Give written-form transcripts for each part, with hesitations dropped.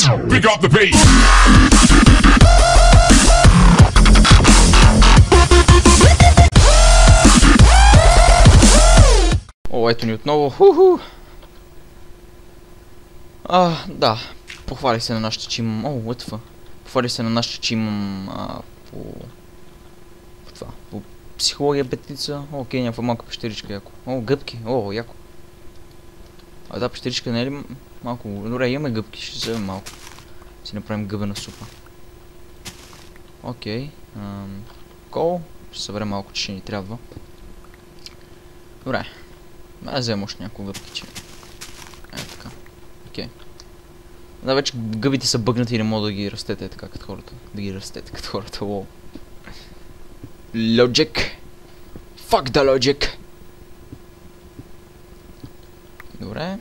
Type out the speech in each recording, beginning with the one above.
Pick up the pace. О, ето ни отново. Ху-ху. Да. Похвали се на нашите, че имам... О, what. Похвали се на нашите, че имам... по психология бетица. Окей, някаква малка пещеричка, яко. О, гъбки. О, яко. Да, пещеричка не е ли малко... Добре, имаме гъбки, ще вземем малко. Си направим гъбена супа. Окей. Кол. Ще съберем малко, че ще ни трябва. Добре. Да, вземем още няколко гъбки, че... така. Окей. Да, вече гъбите са бъгнати и не мога да ги растете така като хората. Да ги растете като хората, лол. Logic. Fuck the logic. Добре.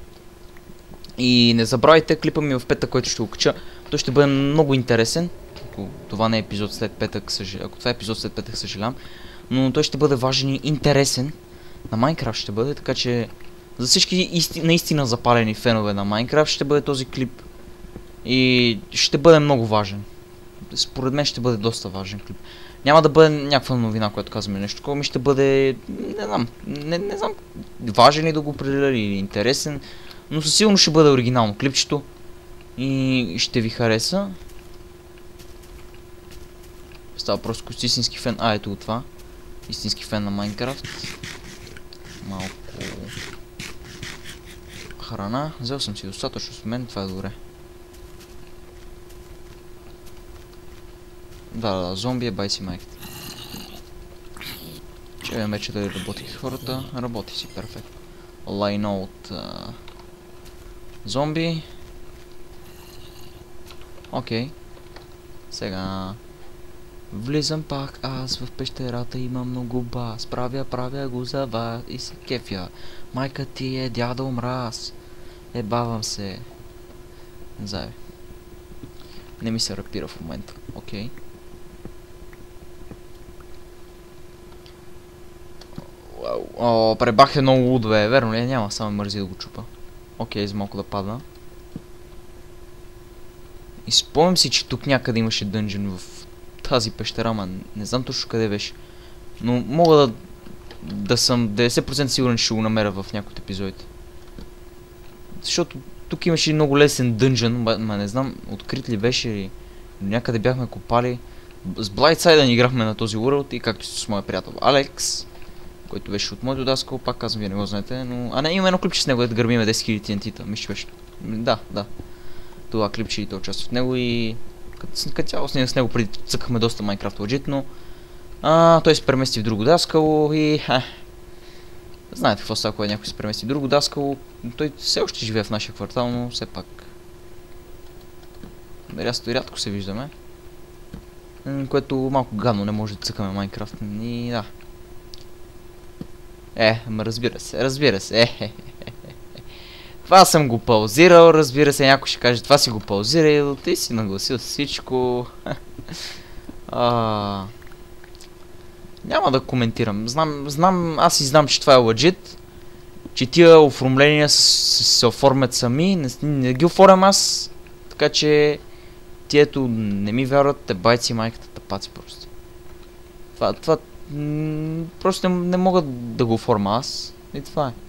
И не забравяйте клипа ми в петък, който ще го кача. Той ще бъде много интересен. Ако това не е епизод след петък, ако това е епизод след петък, съжалявам. Но той ще бъде важен и интересен. На Майнкрафт ще бъде, така че за всички наистина запалени фенове на Майнкрафт ще бъде този клип. И ще бъде много важен. Според мен ще бъде доста важен клип. Няма да бъде някаква новина, която казваме нещо такова, ми ще бъде... Не знам важен ли да го определя или интересен. Но със сигурност ще бъде оригинално клипчето. И ще ви хареса. Става просто истински фен. Ето го това. Истински фен на Майнкрафт. Малко... храна. Взел съм си достатъчно с мен, това е добре. Да, зомби е байси майката. Че вече да работих хората. Работи си, перфектно. Лайно от... зомби. Окей. Сега... влизам пак аз в пещерата, има много бас. Правя го за вас и се кефя. Майка ти е дядо мраз. Ебавам се. Зай. Не ми се рапира в момента. Окей. О, пребах едно лудове. Верно ли? Няма, само мързи да го чупа. Окей, за малко да падна. И спомням си, че тук някъде имаше дънжен в тази пещера, ама не знам точно къде беше. Но мога да съм 90% сигурен, че ще го намеря в някои от епизодите. Защото тук имаше много лесен дънжен, ма не знам открит ли беше или някъде бяхме копали. С Blindsided играхме на този World и както с моя приятел Алекс, който беше от моето даскал, пак казвам, вие не го знаете, но... А не, има едно клипче с него, да гърмиме 10 000 TNT-та, мисля, беше... Да. Това клипче и той участва в него и... Като цяло с него преди цъкахме доста Minecraft Legit, но... той се премести в друго даскало и... Знаете какво става, когато някой се премести в друго даскало. Той все още живее в нашия квартал, но все пак... Рядко се виждаме. Което малко гадно, не може да цъкаме Minecraft и да. Ама разбира се. Това съм го паузирал, разбира се, някой ще каже, това си го паузирал, ти си нагласил всичко. Няма да коментирам. Аз и знам, че това е legit, че тия оформления се оформят сами, не ги оформям аз, така че тието не ми вярват, те байци майката тъпаци просто. Това просто не мога да го оформя аз и това е.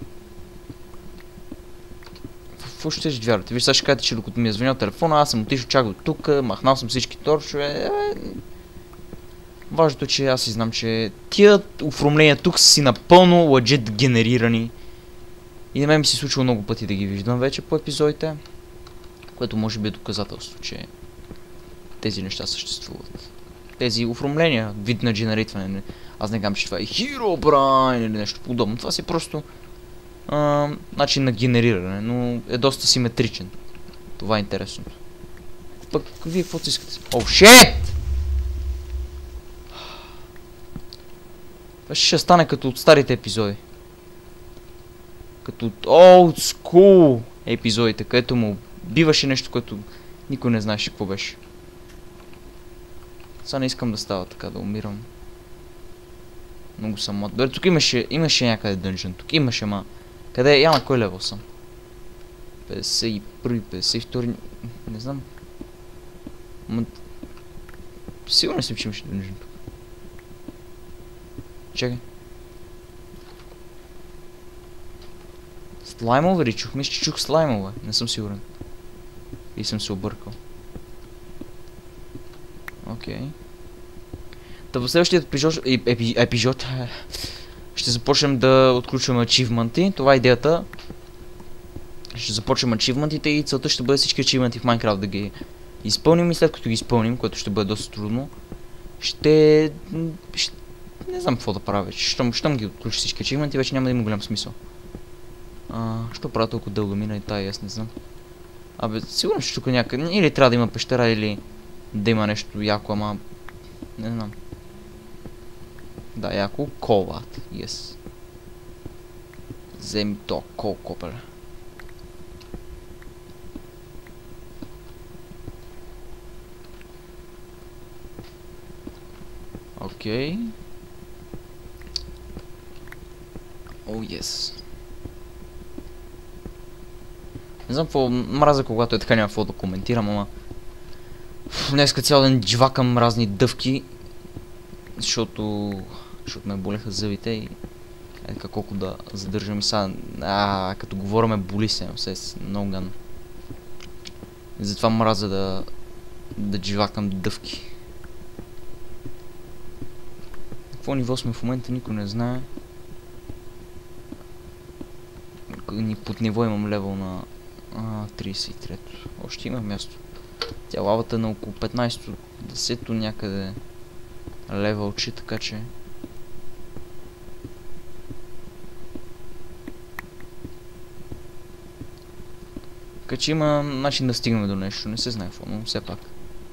Какво ще вярвате? Виж, сега ще кажете, че докато ми е звънял телефона, аз съм отишъл чак до тук, махнал съм всички торчове. Важното е, че аз си знам, че тия оформления тук са си напълно legit генерирани. И на мен ми се случва много пъти да ги виждам вече по епизодите, което може би е доказателство, че тези неща съществуват. Тези оформления, вид на генеритване. Аз не казвам, че това е Herobrine или нещо подобно. Това си просто начин на генериране, но е доста симетричен. Това е интересното. Пък, вие какво си искате? Оу, шет! Това ще стане като от старите епизоди. Като от old school епизодите, където му биваше нещо, което никой не знаеше какво беше. Сега не искам да става така, да умирам. Много съм млад. Добре, тук имаше някъде дънжен. Тук имаше, ма... Къде е? Я на кой левел съм? 51, 52, не знам. Сигурно съм, че имаше дънжен тук. Чакай. Слаймове ли чух? Мисля, че чух слаймове. Не съм сигурен. И съм се объркал. Окей. Та в следващия епизод ще започнем да отключваме ачивменти. Това е идеята. Ще започнем ачивментите и целта ще бъде всички ачивменти в Minecraft да ги изпълним и след като ги изпълним, което ще бъде доста трудно, ще... не знам какво да правя вече. Щом ги отключи всички ачивменти, вече няма да има голям смисъл. Що правя толкова дълго мина и тая, аз не знам. Абе, сигурно ще тук някъде. Или трябва да има пещера, или да има нещо яко, ама... не знам. Да, яко. Колат. Yes. Вземи то кол, копеле. Окей. О, yes. Не знам какво мразя, когато е така, няма какво да коментирам, ама... Днеска цял ден джвакам разни дъвки, защото ме болеха зъбите и... Ека колко да задържам и сега... като говорим боли се, много гадно. Затова мразя да джвакам дъвки. Какво ниво сме в момента, никой не знае. Под ниво имам левел на 33-то. Още има място. Тя лавата е на около 15-то, 10-то някъде левелче, така че... Така че има начин да стигнем до нещо, не се знае какво, но все пак.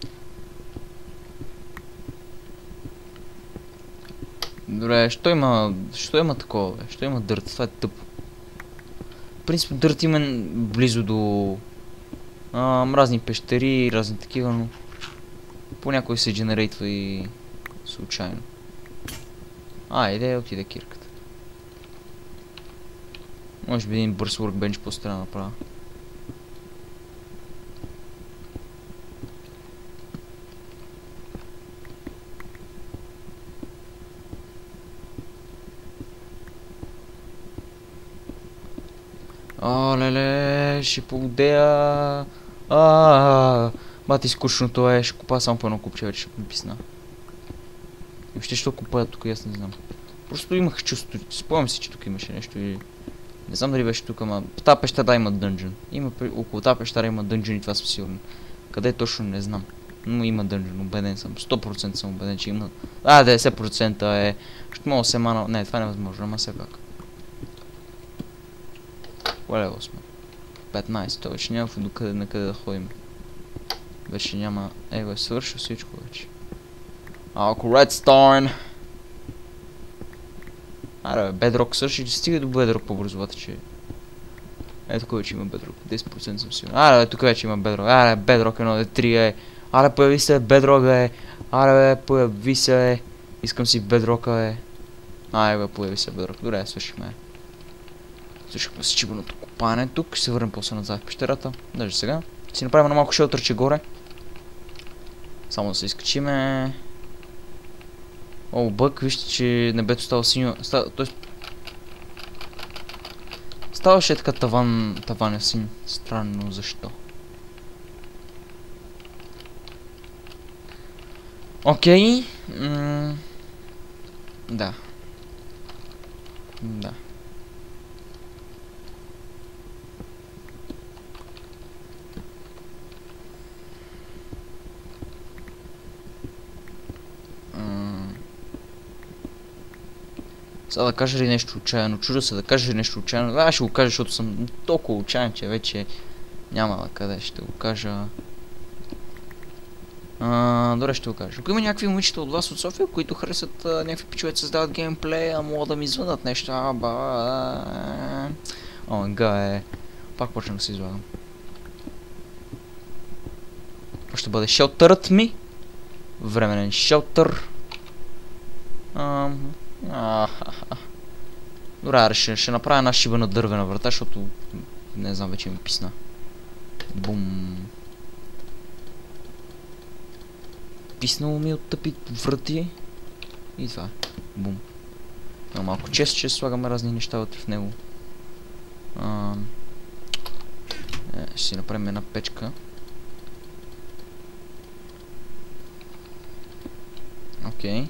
Добре, що има такова, бе? Що има дърт? Това е тъпо. В принцип дърт има близо до разни пещери, разни такива, но понякога се генерейтва и случайно. Иде, отиде кирката. Може би един бърз workbench по-стара да направя. Леле, ще поудея. Бати скучното е, ще купа само по едно купче, вече ще ми писна. И въобще ще купая тук, аз не знам. Просто имах чувството, спомням си, че тук имаше нещо и... Не знам дали беше тук, ама в тази пещера има дънжен. Около тази пещера има дънжен и това съм сигурен. Къде точно не знам. Но има дънжен, убеден съм. 100% съм убеден, че има. 90% е... Ще мога да се мана... Не, това е невъзможно, ама все пак. Лево сме. 15, то вече няма докъде накъде да ходим. Вече няма... Его е свършил всичко вече. Redstone! Аре, Bedrock също, стига до Bedrock по-бързовата, че... Ето тук вече има Bedrock, 10% съм сигурен. Аре, тук вече има Bedrock, аре, Bedrock 1, 3 е. Аре, появи се Bedrock е. Аре, появи се е. Искам си Bedrock е. Аре, появи се Bedrock, добре, свършихме. Свършихме с чибаното копане тук, ще се върнем после назад в пещерата. Даже сега. Ще си направим на малко шелтърче горе. Само да се изкачиме. О, бък, вижте, че небето става синьо. Ставаше така таван е син. Странно, защо? Окей. Да. Да. Сега да кажа ли нещо отчаяно? Чудя се да кажа ли нещо отчаяно. Ще го кажа, защото съм толкова отчаян, че вече няма на къде ще го кажа. Добре, ще го кажа. Ако има някакви момичета от вас от София, които харесат някакви пичове да създават геймплей, могат да ми звънат нещо. Пак почнем да се излагам. Това ще бъде шелтърът ми. Временен шелтър. Добре, ще направя една шибана дървена врата, защото Не знам, вече ми писна. Бум. Писнало ми от тъпи врати. И това. Бум. Но малко често ще слагаме разни неща вътре в него. Ще си направим една печка. Окей.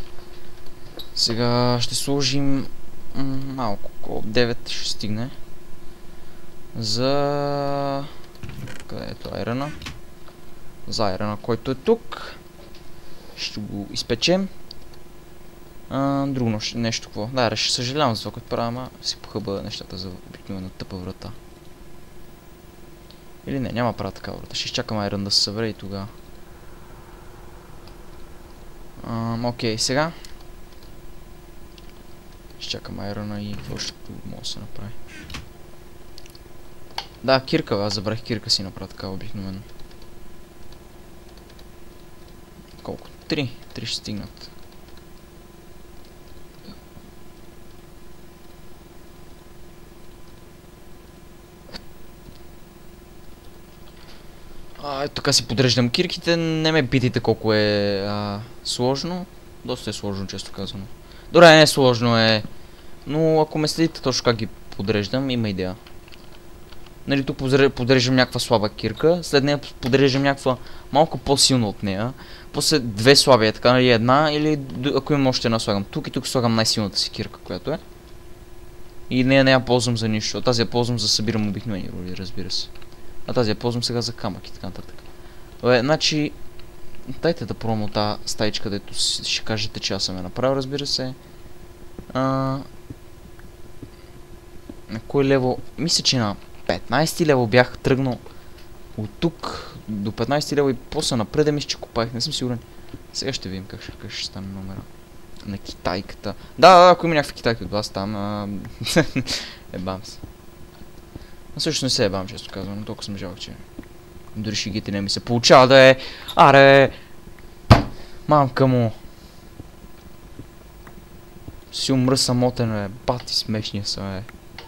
Сега ще сложим малко, около 9 ще стигне. За... Къде е това айрана? За айрана, който е тук. Ще го изпечем. Друго нещо какво. Да, ще съжалявам за това, което правя, ама си похъба нещата за обикновена тъпа врата. Или не, няма правя такава врата. Ще изчакам айран да се събере и тогава. Окей, сега. Ще чакам айрана и какво ще мога да се направи. Да, кирка, аз забрах кирка си направя така обикновено. Колко? 3 ще стигнат. Ето така си подреждам кирките, не ме питайте колко е сложно. Доста е сложно, често казано. Добре, не е сложно е, но ако ме следите точно как ги подреждам, има идея. Нали, тук подреждам някаква слаба кирка, след нея подреждам някаква малко по-силна от нея. После две слаби, така, нали, една, или ако имам още една слагам тук и тук слагам най-силната си кирка, която е. И нея не я ползвам за нищо, тази я ползвам за събирам обикновени роли, разбира се. А тази я ползвам сега за камък и така нататък. Добре, значи... Дайте да пробвам от тази стаичка, където ще кажете, че аз съм я направил, разбира се. На кой лево? Мисля, че на 15 лево бях тръгнал от тук до 15 лево и после напред, мисля, че копаях, не съм сигурен. Сега ще видим как ще стане номера на китайката. Да, ако има някакви китайки от вас там, ебам се. Но също не се ебам, често казвам, но толкова съм жалък, че дори шигите не ми се получава да е. Аре! Мамка му! Си умра самотен, бе. Бати смешния са, бе.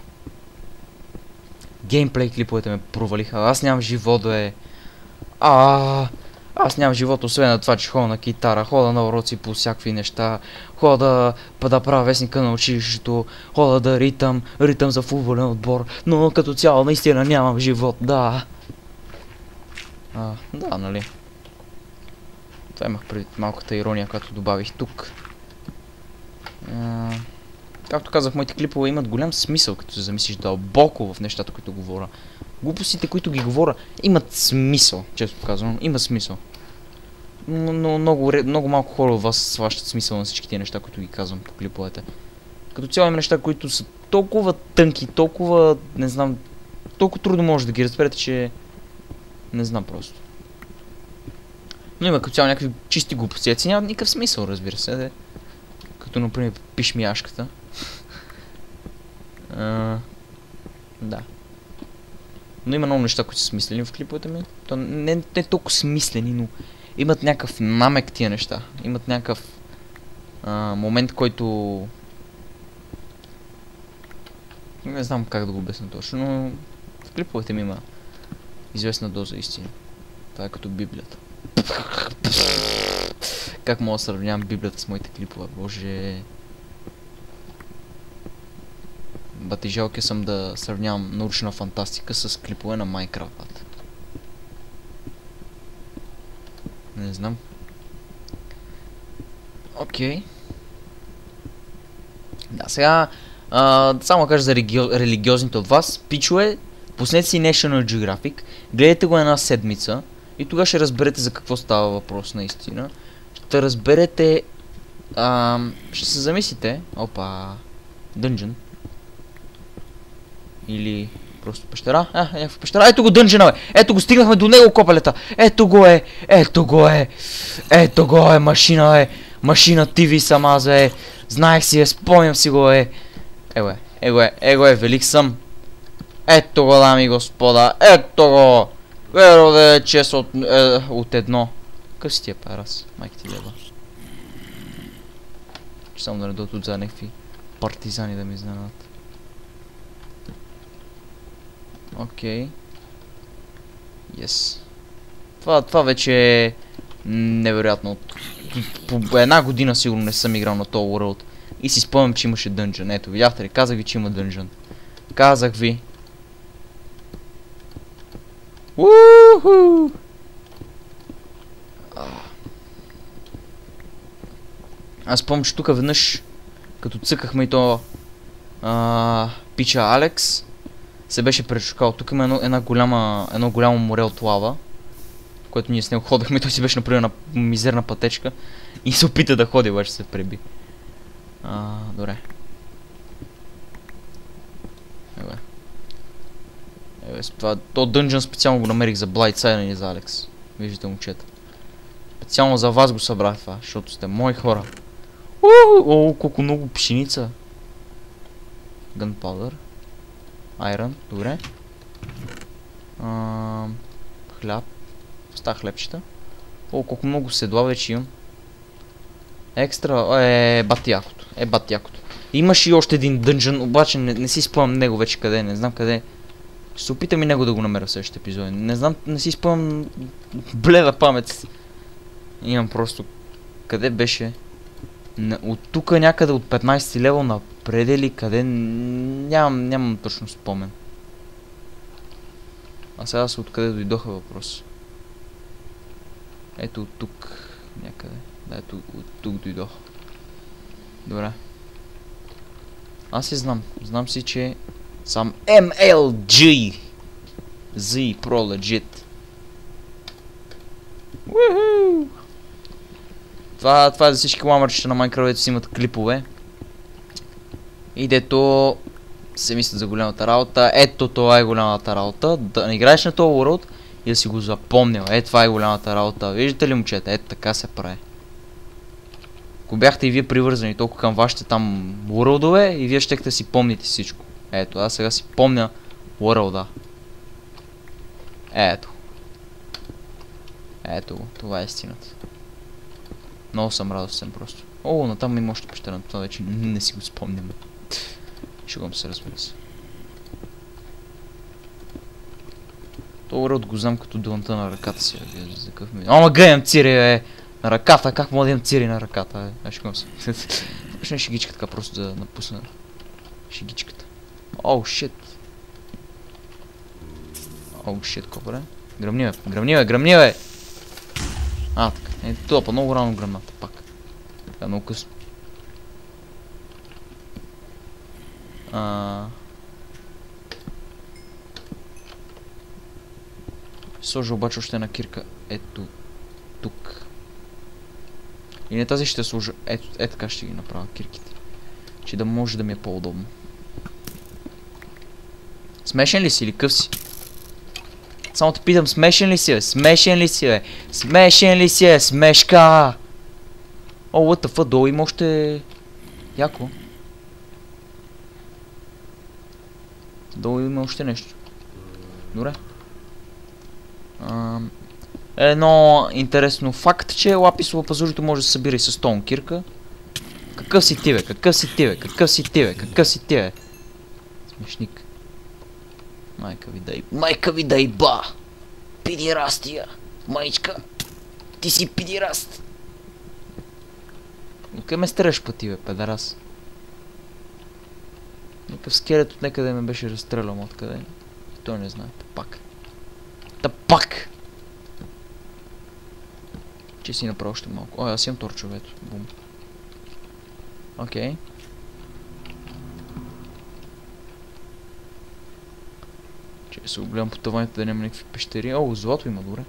Геймплей клиповете ме провалиха. Аз нямам живот, бе. Аз нямам живот, освен на това, че ходя на китара, хода на уроци по всякакви неща, хода да правя вестника на училището, хода да ритам за футболен отбор, но като цяло наистина нямам живот, да. Да, нали. Това имах предвид малката ирония, която добавих тук. Както казах, моите клипове имат голям смисъл, като се замислиш дълбоко в нещата, които говоря. Глупостите, които ги говоря, имат смисъл, често казвам, има смисъл. Но много малко хора от вас сващат смисъл на всички тези неща, които ги казвам по клиповете. Като цяло има неща, които са толкова тънки, толкова, не знам, толкова трудно може да ги разберете, че... Не знам просто. Но има като цяло някакви чисти глупости, нямат никакъв смисъл, разбира се, де. Като, например, пишмияшката. Да. Но има много неща, които са смислени в клиповете ми. То не толкова смислени, но имат някакъв намек тия неща. Имат някакъв момент, който... Не знам как да го обясня точно, но в клиповете ми има известна доза истина. Това е като Библията. Как мога да сравнявам Библията с моите клипове, боже... Бати жалки съм да сравнявам научна фантастика с клипове на Майнкрафт. Не знам. Окей. Да, сега... само кажа за религиозните от вас. Пичове, пуснете си National Geographic, гледайте го една седмица и тогава ще разберете за какво става въпрос наистина. Ще разберете... ще се замислите... Опа... Дънжън. Или просто пещера. Някаква пещера. Ето го дънжена, бе! Ето го, стигнахме до него, копелета! Ето го е! Ето го е! Ето го е, машина, бе! Машина TV сама, бе! Знаех си я, спомням си го, е! Его е, велик съм! Ето го, дами и господа! Ето го! Веро да е чест от едно. Къв си тия парас? Майки ти лева. Че само да не дойдат отзад някакви партизани да ми изненадат. Окей. Yes. Това вече е невероятно. По една година сигурно не съм играл на този World. И си спомням, че имаше дънжън. Ето, видяхте ли? Казах ви, че има дънжън. Казах ви. Уху! Аз спомням, че тук веднъж, като цъкахме и то пича Алекс, се беше пречукал. Тук има едно голямо море от лава, което ние с него ходахме и той си беше направил на мизерна пътечка и се опита да ходи, обаче се преби. Добре. То дънжън специално го намерих за Блайдсайдън и за Алекс. Виждате, момчета. Специално за вас го събрах това, защото сте мои хора. О, колко много пшеница. Gunpowder. Iron, добре. Хляб. Остава хлебчета. О, колко много седла вече имам. Екстра, бати якото. Бати якото. Имаш и още един дънжън, обаче не си спомням него вече къде, не знам къде. Ще се опитам и него да го намеря в следващите епизоди. Не знам, не си спомням, бледа памет. Имам просто... Къде беше? От тук някъде от 15 левел напред или къде? Нямам точно спомен. А сега са откъде дойдоха въпрос. Ето от тук някъде. Да, ето от тук дойдох. Добре. Аз си знам. Знам си, че сам MLG Z Pro Legit. Woohoo! Това е за всички ламърчета на Minecraft, дето си имат клипове. И дето се мислят за голямата работа. Ето това е голямата работа. Да не играеш на този World и да си го запомнил. Това е голямата работа. Виждате ли, момчета? Ето така се прави. Ако бяхте и вие привързани толкова към вашите там World-ове, и вие щехте си помните всичко. Ето, аз сега си помня World-а. Ето. Ето го, това е истината. Много съм радостен просто. О, натам има още пещера, това вече не си го спомням. Шугам се, разбира се. Това World го знам като дълънта на ръката си. За какъв ми... Ама гледам цири, на ръката, как мога да имам цири на ръката, шугам се. Почне шегичка така просто да напусна шегичката. Оу, шит. Оу, шит, копре. Гръмни бе! Така. Това па много рано гръмната, пак. Така, много късно. Сложа обаче още една кирка. Ето тук. И не тази ще сложа. Ето така ще ги направя кирките. Че да може да ми е по-удобно. Смешен ли си или къв си? Само те питам, смешен ли си, бе? Смешен ли си, бе? Смешен ли си, бе? Смешка! О, what the fuck, долу има още... Яко. Долу има още нещо. Добре. Едно интересно факт, че лаписово пазурито може да се събира и с стоун кирка. Какъв си ти, бе? Какъв си ти, бе? Какъв си ти, бе? Какъв си ти, бе? Смешник. Майка ви дай ба! Пидирастия! Майчка! Ти си пидираст! Къде ме стреш па ти, бе, педарас? Някакъв скелет от некъде ме беше разстрелял, откъде? Той не знае. Тапак! Че си направил още малко. О, аз имам торчове, ето. Бум. Окей. Че се огледам по таваните да няма някакви пещери. О, злато има, добре.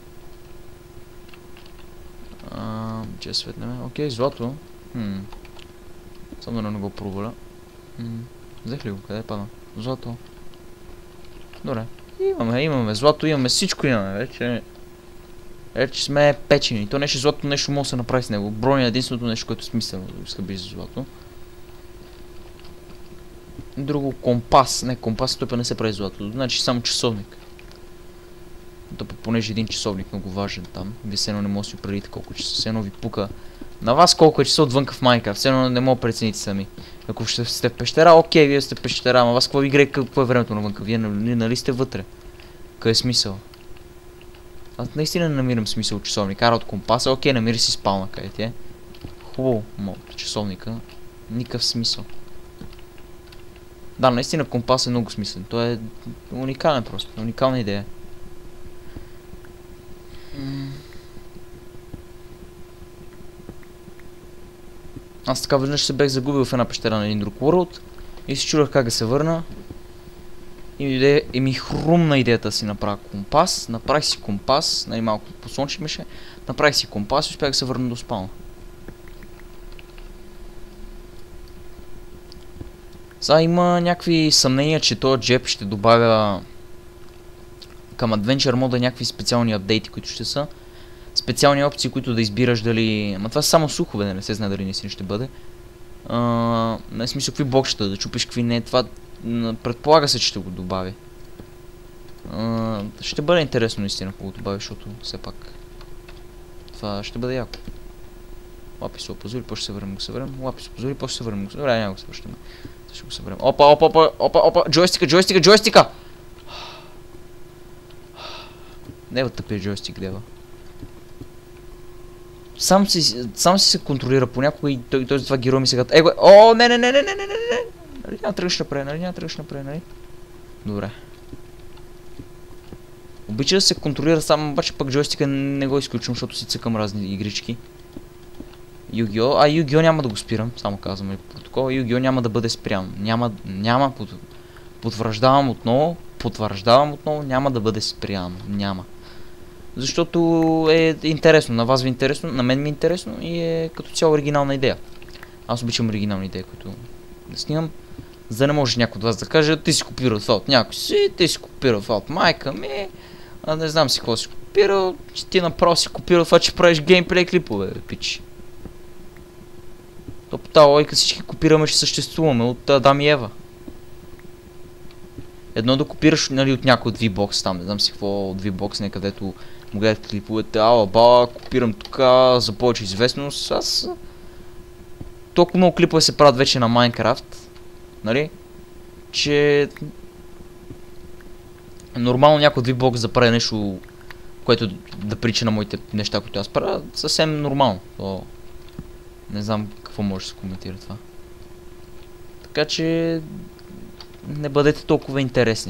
Че светнеме. Окей, злато. Само да не го проваля. Взех ли го? Къде падна? Злато. Добре. Имаме злато, имаме всичко имаме вече. Вече сме печени. То нещо злато, нещо може да се направи с него. Броня е единственото нещо, което е смислено да скъби за злато. Друго компас. Не, компас той не се прави злато. Значи само часовник. То понеже един часовник много важен там. Вие все едно не може да си определите колко часа. Все едно ви пука. На вас колко е часа отвънка в Minecraft. Все едно не мога да прецените сами. Ако ще сте в пещера, окей, вие сте в пещера. Ама вас какво ви играе, какво е времето навънка? Вие нали сте вътре? Къде е смисъл? Аз наистина не намирам смисъл от часовник. Кара от компаса, окей, намири си спална къде ти е. Хубаво, часовника. Никакъв смисъл. Да, наистина компас е много смислен. Той е уникален просто. Уникална идея. Аз така веднъж се бех загубил в една пещера на един друг world и се чудах как да се върна. И ми хрумна идеята си направя компас. Направих си компас, малко послончихме. Направих си компас и успях да се върна до спална. Сега има някакви съмнения, че този джеб ще добавя към Adventure мода някакви специални апдейти, които ще са. Специални опции, които да избираш дали... Ама това са само слухове, не се знае дали наистина ще бъде. Не смисъл какви блокчета да чупиш, какви не. Това предполага се, че ще го добави. Ще бъде интересно наистина, ако го добавиш, защото все пак това ще бъде яко. Лапи се опозори, после ще се върнем, го съберем. Лапи се опозори, после ще се върнем, го съберем. Няма го се връщаме. Ще го съберем. Опа! Джойстика! Дева тъпия джойстик, дева. Сам си се контролира понякога и той това герой ми сега... Не! Нали няма тръгнеш напред, нали? Добре. Обича да се контролира сам, обаче пък джойстика не го изключвам, защото си цъкам разни игрички. Yu-Gi-Oh! Yu-Gi-Oh! Няма да го спирам, само казвам протокол. Yu-Gi-Oh! Няма да бъде спрян. Няма, потвърждавам отново, няма да бъде спрян. Няма. Защото е интересно, на вас ви е интересно, на мен ми е интересно и е като цяло оригинална идея. Аз обичам оригинални идеи, които да снимам. За да не може някой от вас да каже, ти си копирал това от някой си, ти си копирал това от майка ми, не знам си какво си копирал, че ти направо си копирал това, че правиш геймплей клипове, пич. То по тази логика всички копираме, че съществуваме от Адам и Ева. Едно да копираш, нали, от някой от V-Box там, не знам си какво от V-Box, не където му гледате клиповете, копирам тук за повече известност. Аз толкова много клипове се правят вече на Майнкрафт, нали, че нормално някой от V-Box да прави нещо, което да прилича на моите неща, които аз правя, съвсем нормално. Не знам какво може да се коментира това. Така че не бъдете толкова интересни.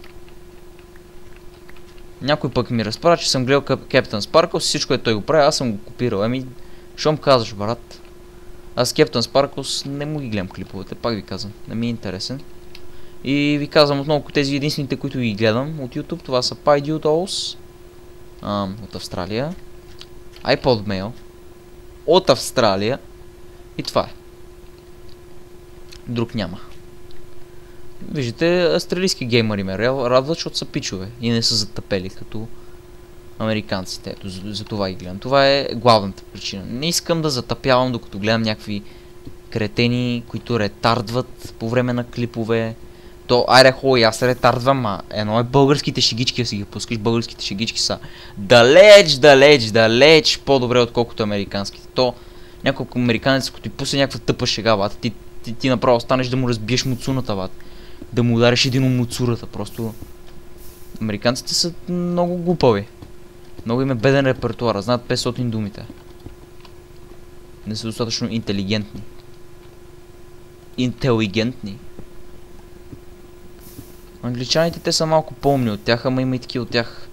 Някой пък ми разправя, че съм гледал Captain Sparkles, всичко, което той го прави, аз съм го копирал. Що му казваш, брат? Аз Captain Sparkles не му ги гледам клиповете, пак ви казвам, не ми е интересен. И ви казвам отново, тези единствените, които ги гледам от YouTube, това са PyDudeOS от Австралия, iPodMail от Австралия и това е. Друг няма. Виждате, австралийски геймъри ме радват, защото са пичове и не са затъпели като американците. Ето, за това ги гледам. Това е главната причина. Не искам да затъпявам, докато гледам някакви кретени, които ретардват по време на клипове. Аз ретардвам, едно е българските шегички, да си ги пускаш. Българските шегички са далеч по-добре, отколкото американските. Няколко американец, като ти пусне някаква тъпа шега, бат, ти направо станеш да му разбиеш муцуната, бат. Да му удариш един от муцурата, просто... Американците са много глупави. Много им е беден репертуар, знаят 500 думите. Не са достатъчно интелигентни. Англичаните, те са малко по-умни от тях, ама има и такива от тях.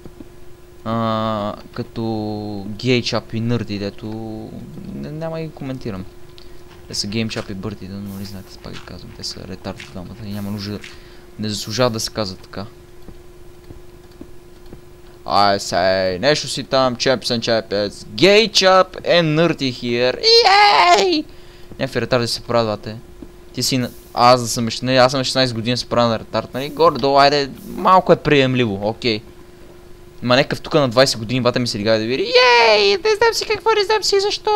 Като гейчап и нърди, дето... Няма ги коментирам. Те са геймчап и бърти, но не знаете, пак ги казвам. Те са ретарди двамата и няма нужда... Не заслужава да се казва така. I say, нещо си там, chaps and chaps, gay chap and nerdy here, yay! Някакви ретарди се правят, бате. Ти си, аз съм 16 години се правя на ретард, нали? Горе-долу, айде, малко е приемливо, окей. Ма някакъв тук на 20 години бата ми се лигава да види, ей, не знам си какво, не знам си защо,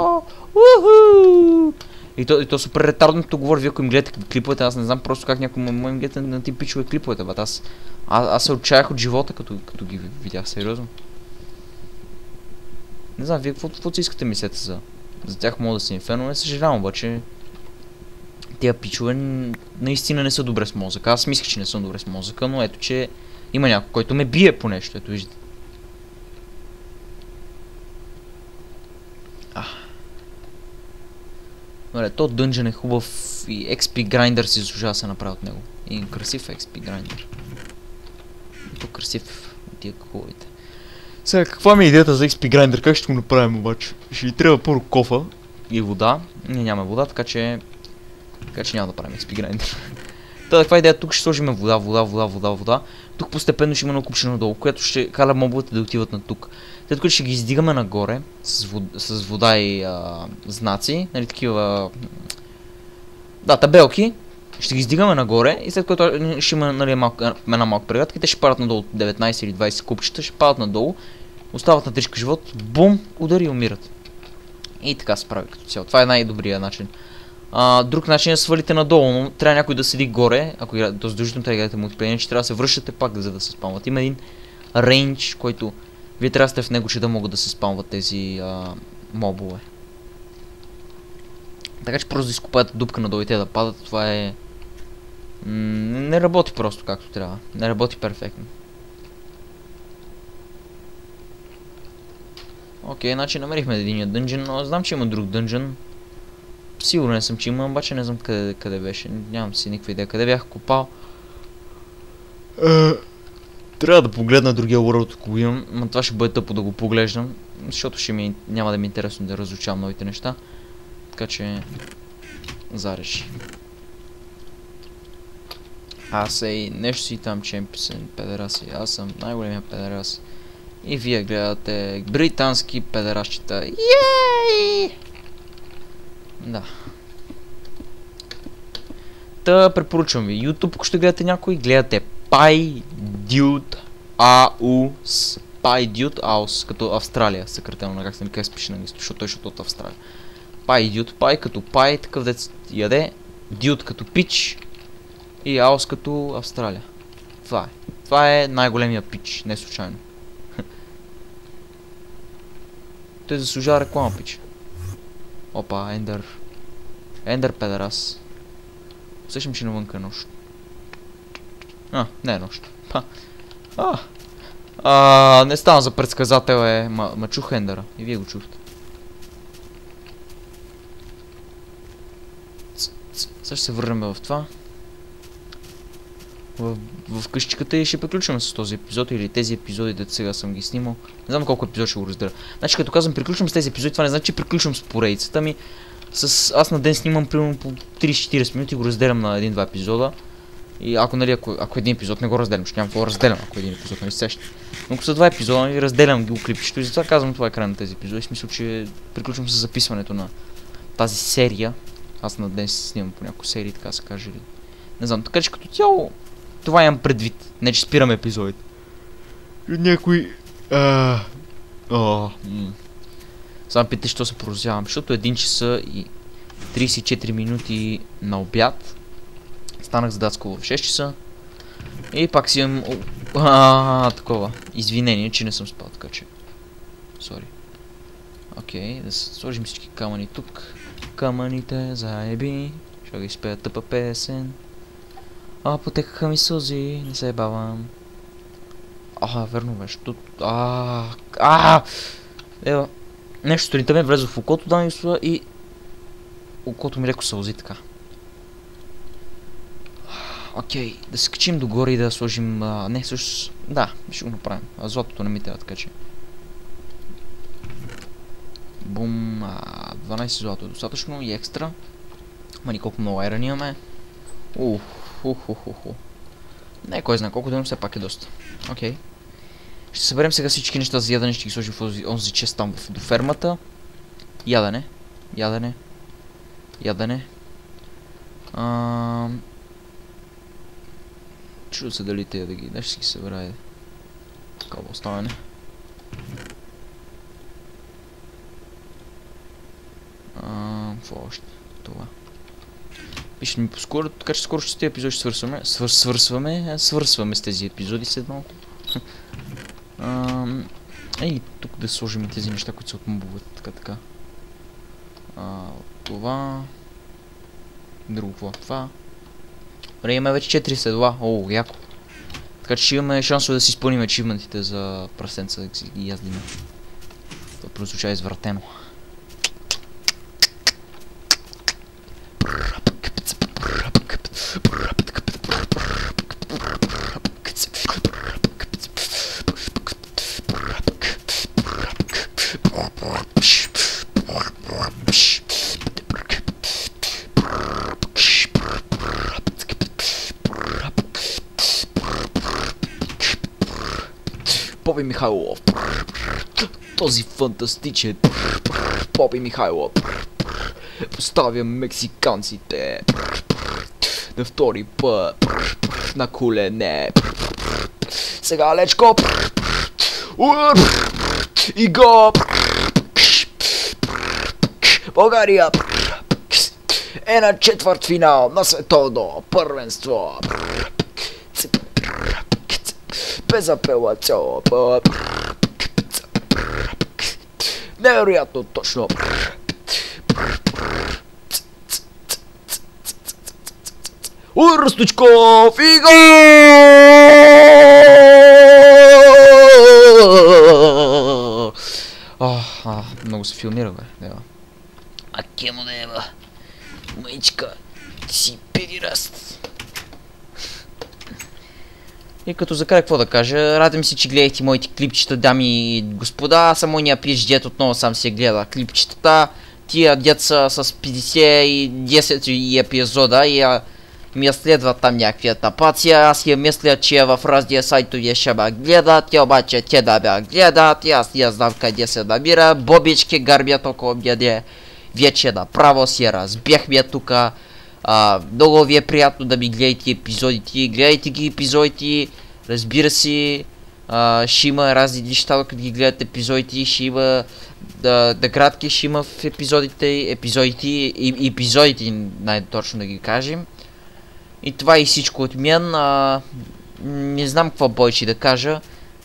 уху! И то супер ретардното говори, вие ако им гледате клиповете, аз не знам просто как някой му им гледате на тия пичове клиповете, бата. Аз се отчаях от живота, като ги видях, сериозно. Не знам, вие какво си искате мислете за тях, мога да си фенове, не съжалявам, обаче тия пичове наистина не са добре с мозъка. Аз мислех, че не съм добре с мозъка, но ето, че Има някой, който ме бие по нещо, ето виждате. Добре, то дънжен е хубав и XP Grinder си заслужава да се направи от него. И красив XP Grinder. То красив от тия хубавите. Сега, каква ми е идеята за XP Grinder? Как ще го направим обаче? Ще ни трябва първо кофа и вода. Ние нямаме вода, така че няма да правим XP Grinder. Та, каква идея? Тук ще сложим вода. Тук постепенно ще има едно купче надолу, което ще кара мобовете да отиват на тук. След което ще ги издигаме нагоре с вода и знаци, нали такива... Да, табелки. Ще ги издигаме нагоре и след което ще има, нали, една малка преградка и те ще падат надолу 19 или 20 купчета, ще падат надолу, остават на тришка живот, бум, удари и умират. И така се прави като цяло. Това е най-добрият начин. Друг начин е да свалите надолу, но трябва някой да седи горе, ако играете, задължително трябва да играете мултиплеер, че трябва да се връщате пак, за да се спамват. Има един рейндж, който вие трябва да сте в него, че да могат да се спамват тези мобове. Така че просто да изкопаете дупка надолу и те да падат, това е... не работи просто както трябва. Не работи перфектно. Окей, значи намерихме единия дънжен, но знам, че има друг дънжен. Сигурен съм, че има, обаче не знам къде беше. Нямам си никаква идея къде бях копал. Трябва да погледна другия World, ако го имам, но това ще бъде тъпо да го поглеждам, защото няма да ми е интересно да разучавам новите неща. Така че... зареши. Аз нещо си там чемпион, педераси. Аз съм най-големия педерас. И вие гледате британски педерасчета. Йей! Да. Та препоръчвам ви. YouTube, ако ще гледате някой, гледате PyDude AUS. PyDude AUS, като Австралия, съкратено на как се пише на английски, защото той ще от Австралия. PyDude, Py като Py, такъв дет яде, Dude като пич и AUS като Австралия. Това е. Това е най-големия пич, не случайно. Той заслужава реклама, пич. Опа, Ендър педерас. Усещам, че навънка е нощ. Не е нощ. Не ставам за предсказател, ма чух Ендъра. И вие го чухте. Сега ще се върнем в това. В къщичката и ще приключваме с този епизод или тези епизоди, дето сега съм ги снимал. Не знам колко епизод ще го разделя. Значи като казвам приключвам с тези епизоди, това не значи, че приключвам с поредицата ми. Аз на ден снимам примерно по 30-40 минути и го разделям на 1-2 епизода. И ако един епизод не го разделям, ще нямам какво разделям, ако един епизод не сеща. Но ако са 2 епизода, ми разделям ги клипчето и затова казвам това е край на тези епизоди. В смисъл, че приключвам с записването на тази серия. Аз на ден снимам по някои серии, така се каже. Не знам, така че като цяло това имам предвид. Не че спирам епизодите. Някой... Само питате, що се пророзявам. Защото 1 часа и 34 минути на обяд. Станах за датско в 6 часа. И пак си имам... такова. Извинение, че не съм спал, така че... Сори. Окей, да сложим всички камъни тук. Камъните заеби. Ще ги изпея тъпа песен. Потекаха ми сълзи, не се бавам. Верно беше. Тут... Ева. Нещо сутринта ме влезе в окото, дами и окото ми леко сълзи така. Окей, да се качим догоре и да сложим... не, също... Да, ще го направим. Златото не ми трябва, така че... Бум, 12 злато е достатъчно и екстра. Ма колко много айрон имаме. Не, кой знае колко, но все пак е доста. Окей. Ще съберем сега всички неща за ядене, ще ги сложим в онзи чест там до фермата. Ядене. Чудо се дали те да ги... Да ще си ги събера. Такова оставяне. Какво още? Това. Пише ми по-скоро, така че скоро ще с тези епизоди ще свързваме с тези епизоди след малко. И тук да сложим тези неща, които се отмобуват, така. Това... Друго какво? Това... Добре, имаме вече 4 седла. Яко. Така че имаме шансове да си изпълним ачивментите за пръстенца да ги яздиме. Това прозвуча извратено. Боби Михайлов, този фантастичен Боби Михайлов поставя мексиканците на втори път на колене. Сега Лечко и го България е на четвъртфинал на световно първенство. Безапелационно. Невероятно точно. Ръсточков и гол! Много се филмира, бе. А кемо да ева. Майчка, ти си педераст. И като за край какво да кажа, радвам се, че гледахте моите клипчета, дами и господа. Аз съм мойния приятел, дед отново сам се гледа клипчетата. Тия деца с 50 и 10 епизода и ми следват там някакви атапаци. Аз я мисля, че в раздия сайтове ще ме гледат, те обаче те да ме гледат и аз не знам къде се намира. Бобички гърбят около мене. Вече направо си разбяхме тука. Много ви е приятно да ми гледате епизодите. Гледайте ги епизодите. Разбира се, ще има разни неща, докато ги гледате епизодите. Ще има наградки, ще има в епизодите, най-точно да ги кажем. И това е всичко от мен. Не знам какво повече да кажа.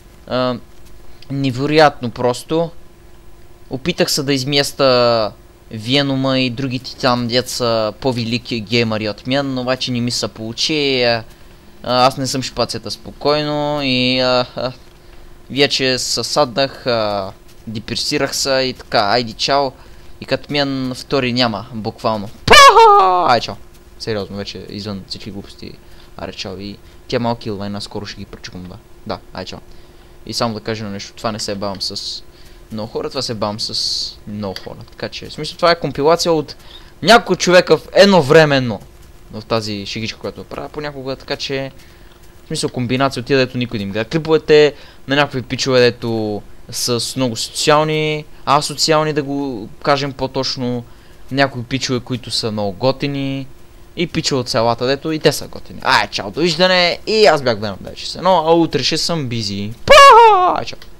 Невероятно просто. Опитах се да изместа Венома и другите там деца по-велики геймери от мен, но обаче не ми се получи. Аз не съм шпацията спокойно и вече съсаднах, депресирах се и така, айди чао. И като мен втори няма, буквално. Ай чао. Сериозно, вече извън всички глупости. Аре чао и тя малки лайна, скоро ще ги пречукам, да, ай чао. И само да кажа на нещо, това не се бавам с много хора, това се бавам с много хора. Така че, в смисъл, това е компилация от няколко човека в едновременно в тази шегичка, която правя понякога, така че в смисъл комбинация от тия, дето никой не им гледа клиповете, на някакви пичове, дето са с много социални, асоциални да го кажем по-точно, някои пичове, които са много готини и пичове от селата, дето и те са готини. Ай, чао, довиждане и аз бях Веном, вече се, но утре ще съм бизи. Ай, чао.